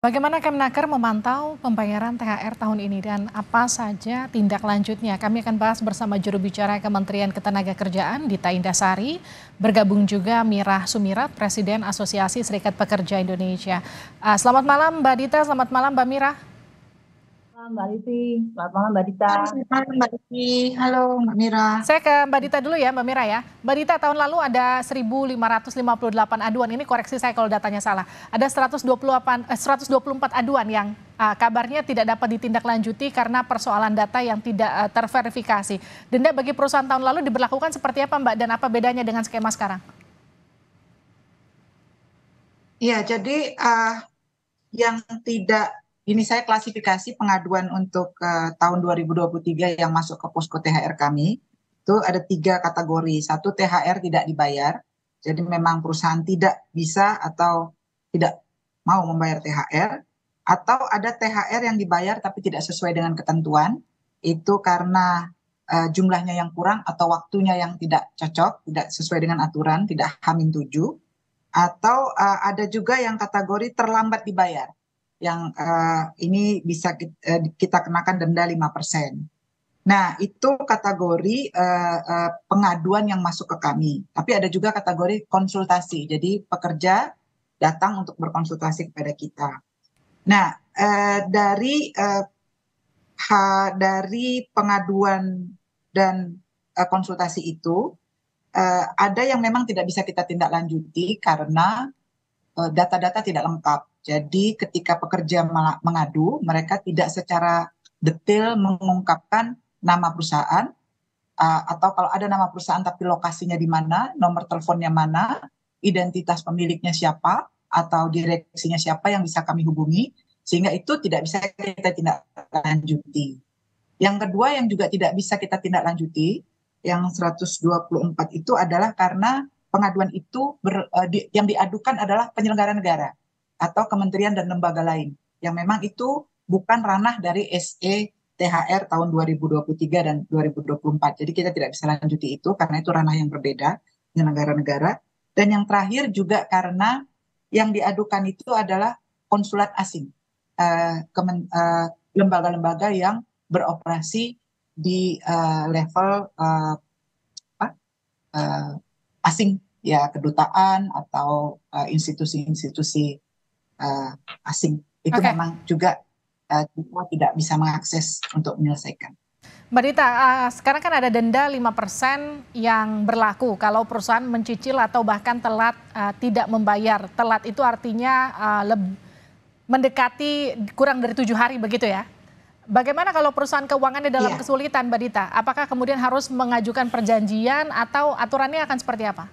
Bagaimana Kemnaker memantau pembayaran THR tahun ini dan apa saja tindak lanjutnya? Kami akan bahas bersama juru bicara Kementerian Ketenagakerjaan Dita Indasari. Bergabung juga Mirah Sumirat, Presiden Asosiasi Serikat Pekerja Indonesia. Selamat malam Mbak Dita, selamat malam Mbak Mirah. Malam Mbak Livi, selamat malam Mbak Dita. Selamat malam Mbak Diki. Halo Mbak Mira. Saya ke Mbak Dita dulu ya Mbak Mirah ya. Mbak Dita, tahun lalu ada 1.558 aduan, ini koreksi saya kalau datanya salah. Ada 124 aduan yang kabarnya tidak dapat ditindaklanjuti karena persoalan data yang tidak terverifikasi. Denda bagi perusahaan tahun lalu diberlakukan seperti apa Mbak dan apa bedanya dengan skema sekarang? Ya, jadi yang tidak, ini saya klasifikasi pengaduan untuk tahun 2023 yang masuk ke posko THR kami, itu ada 3 kategori. Satu, THR tidak dibayar, jadi memang perusahaan tidak bisa atau tidak mau membayar THR, atau ada THR yang dibayar tapi tidak sesuai dengan ketentuan, itu karena jumlahnya yang kurang atau waktunya yang tidak cocok, tidak sesuai dengan aturan, tidak H-7, atau ada juga yang kategori terlambat dibayar, yang ini bisa kita kenakan denda 5%. Nah, itu kategori pengaduan yang masuk ke kami. Tapi ada juga kategori konsultasi. Jadi pekerja datang untuk berkonsultasi kepada kita. Nah, dari pengaduan dan konsultasi itu ada yang memang tidak bisa kita tindak lanjuti karena data-data tidak lengkap. Jadi ketika pekerja mengadu, mereka tidak secara detail mengungkapkan nama perusahaan, atau kalau ada nama perusahaan tapi lokasinya di mana, nomor teleponnya mana, identitas pemiliknya siapa, atau direksinya siapa yang bisa kami hubungi, sehingga itu tidak bisa kita tindak lanjuti. Yang kedua yang juga tidak bisa kita tindak lanjuti, yang 124 itu adalah karena pengaduan itu yang diadukan adalah penyelenggara negara atau kementerian dan lembaga lain yang memang itu bukan ranah dari SE THR tahun 2023 dan 2024. Jadi kita tidak bisa lanjuti itu karena itu ranah yang berbeda penyelenggara negara. Dan yang terakhir juga karena yang diadukan itu adalah konsulat asing, lembaga-lembaga yang beroperasi di level asing, ya kedutaan atau institusi-institusi asing. Itu Oke. memang juga kita tidak bisa mengakses untuk menyelesaikan. Mbak Dita, sekarang kan ada denda 5% yang berlaku kalau perusahaan mencicil atau bahkan telat tidak membayar. Telat itu artinya mendekati kurang dari 7 hari begitu ya. Bagaimana kalau perusahaan keuangannya dalam Iya. kesulitan Mbak Dita? Apakah kemudian harus mengajukan perjanjian atau aturannya akan seperti apa?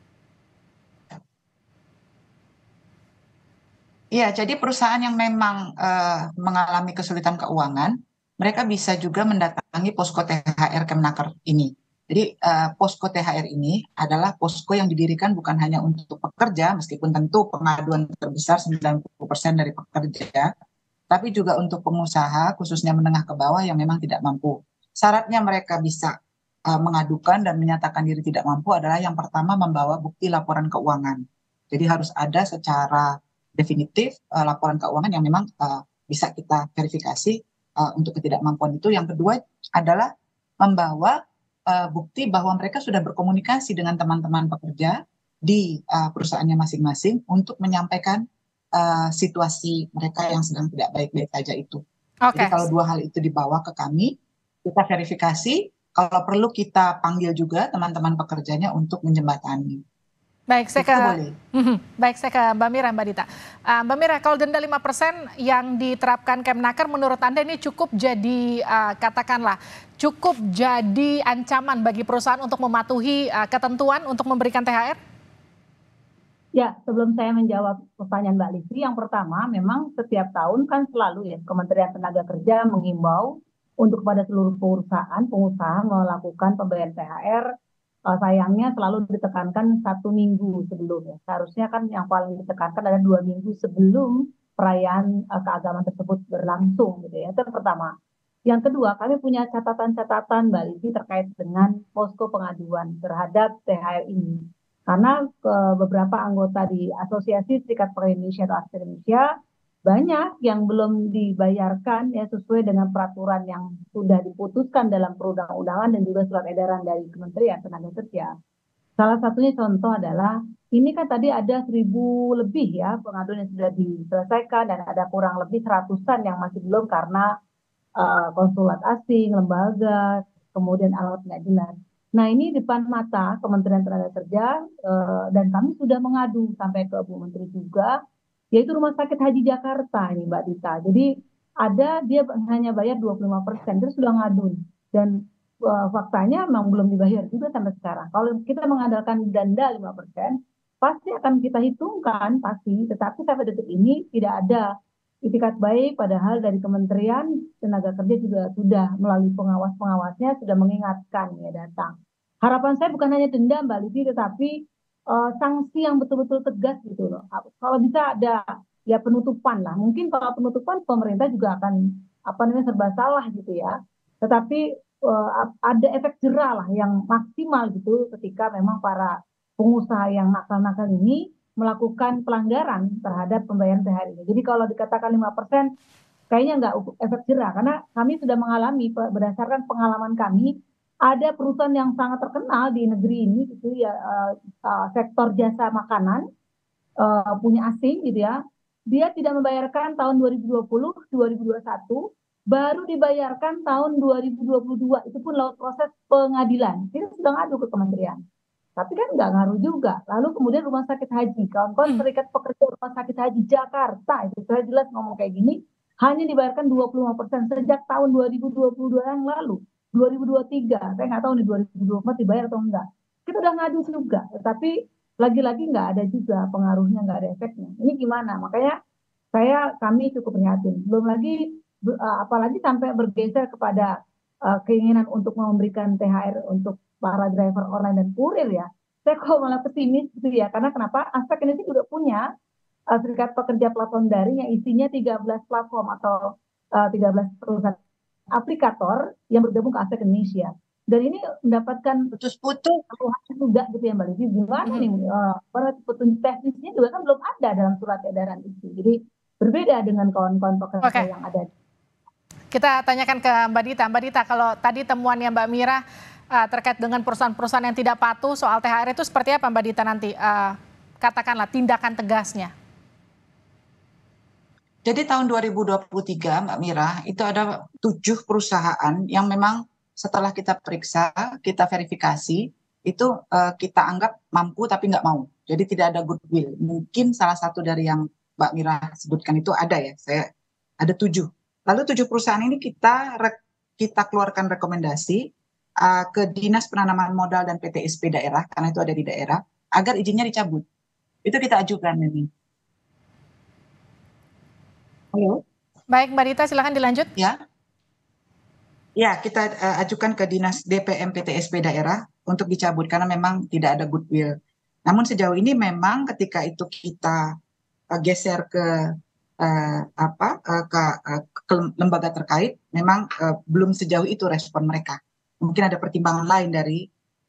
Iya, jadi perusahaan yang memang mengalami kesulitan keuangan, mereka bisa juga mendatangi posko THR Kemnaker ini. Jadi posko THR ini adalah posko yang didirikan bukan hanya untuk pekerja, meskipun tentu pengaduan terbesar 90% dari pekerja, tapi juga untuk pengusaha, khususnya menengah ke bawah yang memang tidak mampu. Syaratnya mereka bisa mengadukan dan menyatakan diri tidak mampu adalah yang pertama membawa bukti laporan keuangan. Jadi harus ada secara definitif laporan keuangan yang memang bisa kita verifikasi untuk ketidakmampuan itu. Yang kedua adalah membawa bukti bahwa mereka sudah berkomunikasi dengan teman-teman pekerja di perusahaannya masing-masing untuk menyampaikan situasi mereka yang sedang tidak baik-baik saja itu. Jadi Oke. kalau 2 hal itu dibawa ke kami, kita verifikasi, kalau perlu kita panggil juga teman-teman pekerjanya untuk menjembatani. Baik, saya Itu ke boleh. Baik, saya ke Mbak Mira, Mbak Dita. Mbak Mira, kalau denda 5% yang diterapkan Kemnaker menurut Anda ini cukup jadi katakanlah cukup jadi ancaman bagi perusahaan untuk mematuhi ketentuan untuk memberikan THR? Ya, sebelum saya menjawab pertanyaan Mbak Livi, yang pertama memang setiap tahun kan selalu ya Kementerian Tenaga Kerja menghimbau untuk kepada seluruh perusahaan, pengusaha melakukan pembayaran THR. Sayangnya selalu ditekankan 1 minggu sebelum ya. Seharusnya kan yang paling ditekankan adalah 2 minggu sebelum perayaan keagamaan tersebut berlangsung gitu ya. Itu yang pertama. Yang kedua, kami punya catatan-catatan Mbak Livi terkait dengan posko pengaduan terhadap THR ini. Karena beberapa anggota di Asosiasi Serikat Pekerja Indonesia atau ASPI Indonesia banyak yang belum dibayarkan ya sesuai dengan peraturan yang sudah diputuskan dalam perundang-undangan dan juga surat edaran dari Kementerian Tenaga Kerja. Salah satunya contoh adalah ini kan tadi ada 1.000 lebih ya pengaduan yang sudah diselesaikan dan ada kurang lebih seratusan yang masih belum karena konsulat asing, lembaga, kemudian alamat nggak jelas. Nah ini depan mata Kementerian Tenaga Kerja dan kami sudah mengadu sampai ke Bu Menteri juga, yaitu Rumah Sakit Haji Jakarta ini Mbak Dita. Jadi ada dia hanya bayar 25%, terus sudah ngadu dan faktanya memang belum dibayar juga sampai sekarang. Kalau kita mengandalkan denda 5%, pasti akan kita hitungkan pasti, tetapi sampai detik ini tidak ada itikat baik, padahal dari Kementerian Tenaga Kerja juga sudah melalui pengawas-pengawasnya sudah mengingatkan ya datang. Harapan saya bukan hanya denda Mbak Livi, tetapi sanksi yang betul-betul tegas gitu loh. Kalau bisa ada ya penutupan lah. Mungkin kalau penutupan pemerintah juga akan apa namanya serba salah gitu ya. Tetapi ada efek jerah lah yang maksimal gitu ketika memang para pengusaha yang nakal-nakal ini melakukan pelanggaran terhadap pembayaran THR ini. Jadi kalau dikatakan 5%, kayaknya nggak efek jerah, karena kami sudah mengalami berdasarkan pengalaman kami, ada perusahaan yang sangat terkenal di negeri ini, gitu ya, sektor jasa makanan, punya asing gitu ya, dia tidak membayarkan tahun 2020, 2021, baru dibayarkan tahun 2022, itu pun lewat proses pengadilan. Kita sudah ngadu ke kementerian. Tapi kan nggak ngaruh juga. Lalu kemudian rumah sakit haji, kawan-kawan serikat pekerja rumah sakit haji Jakarta, itu saya jelas ngomong kayak gini, hanya dibayarkan 25% sejak tahun 2022 yang lalu. 2023, saya nggak tahu nih 2024 dibayar atau enggak. Kita udah ngadu juga, tapi lagi-lagi nggak ada juga pengaruhnya, nggak ada efeknya. Ini gimana? Makanya kami cukup prihatin. Belum lagi, apalagi sampai bergeser kepada keinginan untuk memberikan THR untuk para driver online dan kurir ya. Saya kok malah pesimis gitu ya. Karena kenapa? Aspek Indonesia juga punya serikat pekerja platform daring yang isinya 13 platform atau 13 perusahaan aplikator yang bergabung ke Aspek Indonesia. Dan ini mendapatkan Putus-putus. keluhan juga gitu ya Mbak Livi. Gimana nih petunjuk teknisnya juga kan belum ada dalam surat edaran itu. Jadi berbeda dengan kawan-kawan pekerja yang ada. Kita tanyakan ke Mbak Dita. Mbak Dita, kalau tadi temuannya Mbak Mira terkait dengan perusahaan-perusahaan yang tidak patuh soal THR itu seperti apa Mbak Dita nanti? Katakanlah tindakan tegasnya. Jadi tahun 2023 Mbak Mira, itu ada 7 perusahaan yang memang setelah kita periksa, kita verifikasi, itu kita anggap mampu tapi nggak mau. Jadi tidak ada goodwill. Mungkin salah satu dari yang Mbak Mira sebutkan itu ada ya, saya ada 7. Lalu 7 perusahaan ini kita keluarkan rekomendasi ke Dinas Penanaman Modal dan PTSP daerah, karena itu ada di daerah, agar izinnya dicabut. Itu kita ajukan ini. Halo. Baik Mbak Dita, silahkan dilanjut. Ya, kita ajukan ke Dinas DPM PTSP daerah untuk dicabut karena memang tidak ada goodwill. Namun sejauh ini memang ketika itu kita geser ke lembaga terkait, memang belum sejauh itu respon mereka. Mungkin ada pertimbangan lain dari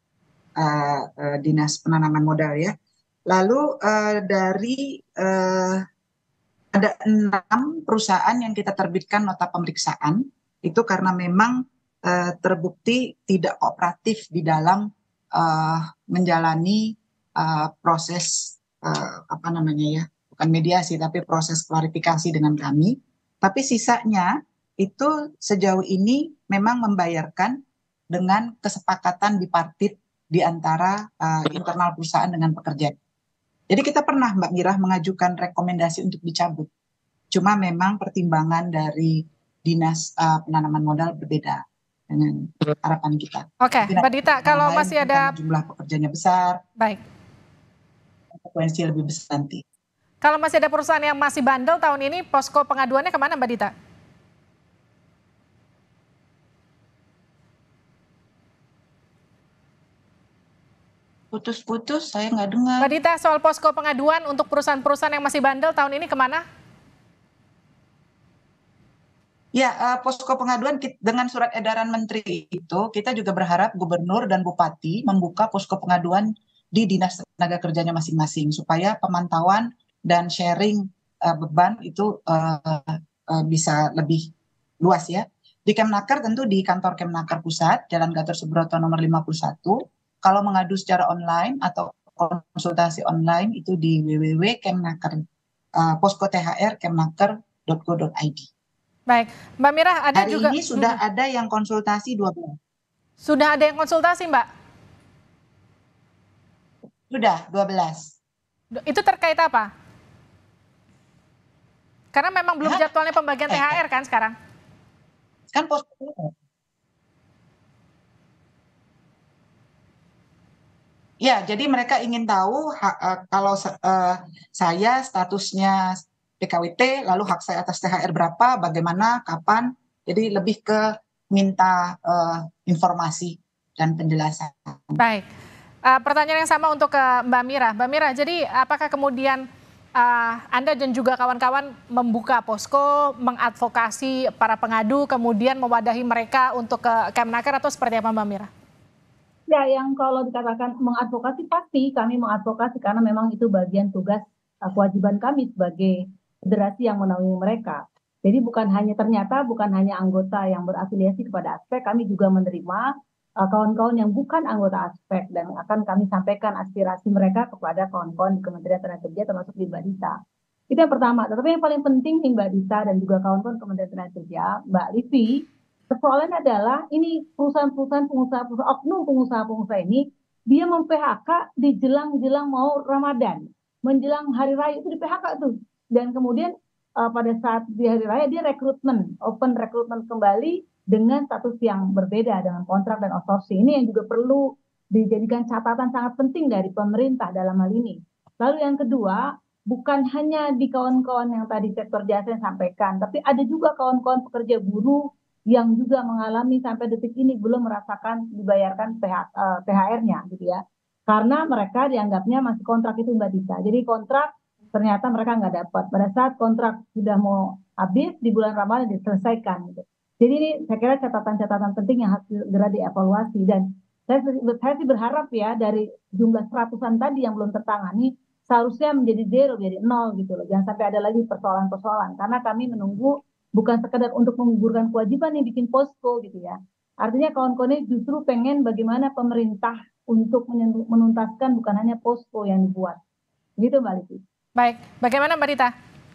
Dinas Penanaman Modal ya. Lalu dari ada 6 perusahaan yang kita terbitkan nota pemeriksaan, itu karena memang terbukti tidak kooperatif di dalam menjalani proses bukan mediasi tapi proses klarifikasi dengan kami. Tapi sisanya itu sejauh ini memang membayarkan dengan kesepakatan bipartit di antara internal perusahaan dengan pekerja. Jadi kita pernah Mbak Mira mengajukan rekomendasi untuk dicabut. Cuma memang pertimbangan dari Dinas Penanaman Modal berbeda dengan harapan kita. Oke, Mbak Dita, kalau masih ada jumlah pekerjanya besar, baik, frekuensi lebih besar nanti. Kalau masih ada perusahaan yang masih bandel tahun ini, posko pengaduannya kemana Mbak Dita? Putus-putus, saya nggak dengar. Mbak Dita, soal posko pengaduan untuk perusahaan-perusahaan yang masih bandel tahun ini kemana? Ya, posko pengaduan dengan surat edaran menteri itu, kita juga berharap gubernur dan bupati membuka posko pengaduan di dinas tenaga kerjanya masing-masing, supaya pemantauan dan sharing beban itu bisa lebih luas ya. Di Kemnaker tentu di kantor Kemnaker Pusat, Jalan Gatot Subroto nomor 51. Kalau mengadu secara online atau konsultasi online itu di www.kemnaker posko THR kemnaker.go.id. Baik, Mbak Mira, ada Hari juga ini sudah ada yang konsultasi 12. Sudah ada yang konsultasi, Mbak? Sudah 12. Itu terkait apa? Karena memang belum jadwalnya pembagian THR kan sekarang? Kan posko. Ya, jadi mereka ingin tahu kalau saya statusnya PKWT, lalu hak saya atas THR berapa, bagaimana, kapan. Jadi lebih ke minta informasi dan penjelasan. Baik, pertanyaan yang sama untuk ke Mbak Mira. Mbak Mira, jadi apakah kemudian Anda dan juga kawan-kawan membuka posko, mengadvokasi para pengadu, kemudian mewadahi mereka untuk ke Kemnaker atau seperti apa Mbak Mira? Ya, yang kalau dikatakan mengadvokasi, pasti kami mengadvokasi karena memang itu bagian tugas kewajiban kami sebagai federasi yang menaungi mereka. Jadi bukan hanya anggota yang berafiliasi kepada aspek, kami juga menerima kawan-kawan yang bukan anggota aspek dan akan kami sampaikan aspirasi mereka kepada kawan-kawan di Kementerian Tenagakerja termasuk di Mbak Dita. Itu yang pertama. Tetapi yang paling penting nih Mbak Dita dan juga kawan-kawan Kementerian Tenagakerja, Mbak Livi, persoalannya adalah ini perusahaan-perusahaan oknum pengusaha-pengusaha ini dia mem-PHK di jelang-jelang mau Ramadan, menjelang hari raya itu di PHK tuh. Dan kemudian pada saat di hari raya dia open rekrutmen kembali dengan status yang berbeda dengan kontrak dan outsourcing. Ini yang juga perlu dijadikan catatan sangat penting dari pemerintah dalam hal ini. Lalu yang kedua, bukan hanya di kawan-kawan yang tadi sektor jasa yang sampaikan, tapi ada juga kawan-kawan pekerja buruh yang juga mengalami sampai detik ini belum merasakan dibayarkan THR-nya gitu ya. Karena mereka dianggapnya masih kontrak itu Mbak Dita. Jadi kontrak ternyata mereka nggak dapat. Pada saat kontrak sudah mau habis di bulan Ramadan diselesaikan gitu. Jadi ini saya kira catatan-catatan penting yang harus segera dievaluasi dan saya sih berharap ya dari jumlah seratusan tadi yang belum tertangani seharusnya menjadi zero, menjadi nol gitu loh. Jangan sampai ada lagi persoalan-persoalan karena kami menunggu bukan sekedar untuk menggugurkan kewajiban yang bikin posko gitu ya. Artinya kawan-kawan ini justru pengen bagaimana pemerintah untuk menuntaskan bukan hanya posko yang dibuat. Gitu Mbak Livi. Baik, bagaimana Mbak Dita?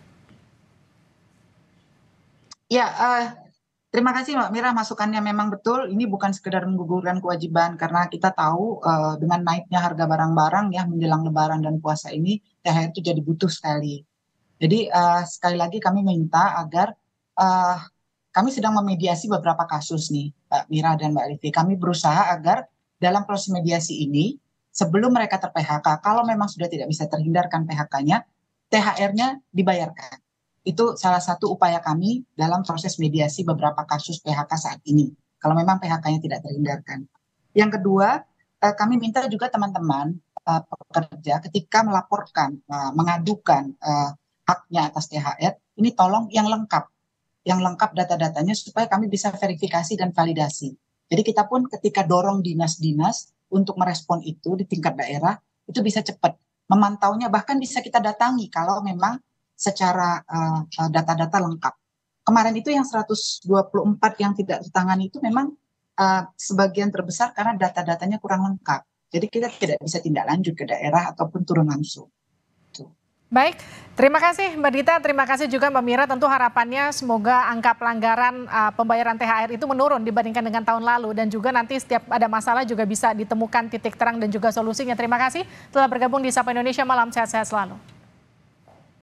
Ya, terima kasih Mbak Mira, masukannya memang betul. Ini bukan sekedar menggugurkan kewajiban karena kita tahu dengan naiknya harga barang-barang ya menjelang Lebaran dan puasa ini THR itu jadi butuh sekali. Jadi sekali lagi kami minta agar kami sedang memediasi beberapa kasus nih, Mbak Mira dan Mbak Livi. Kami berusaha agar dalam proses mediasi ini, sebelum mereka ter-PHK, kalau memang sudah tidak bisa terhindarkan PHK-nya, THR-nya dibayarkan. Itu salah satu upaya kami dalam proses mediasi beberapa kasus PHK saat ini, kalau memang PHK-nya tidak terhindarkan. Yang kedua, kami minta juga teman-teman pekerja ketika melaporkan, mengadukan haknya atas THR, ini tolong yang lengkap data-datanya supaya kami bisa verifikasi dan validasi. Jadi kita pun ketika dorong dinas-dinas untuk merespon itu di tingkat daerah, itu bisa cepat. Memantaunya bahkan bisa kita datangi kalau memang secara data-data lengkap. Kemarin itu yang 124 yang tidak ditangani itu memang sebagian terbesar karena data-datanya kurang lengkap. Jadi kita tidak bisa tindak lanjut ke daerah ataupun turun langsung. Baik, terima kasih Mbak Dita, terima kasih juga Mbak Mira. Tentu harapannya semoga angka pelanggaran pembayaran THR itu menurun dibandingkan dengan tahun lalu. Dan juga nanti setiap ada masalah juga bisa ditemukan titik terang dan juga solusinya. Terima kasih telah bergabung di Sapa Indonesia Malam, sehat-sehat selalu.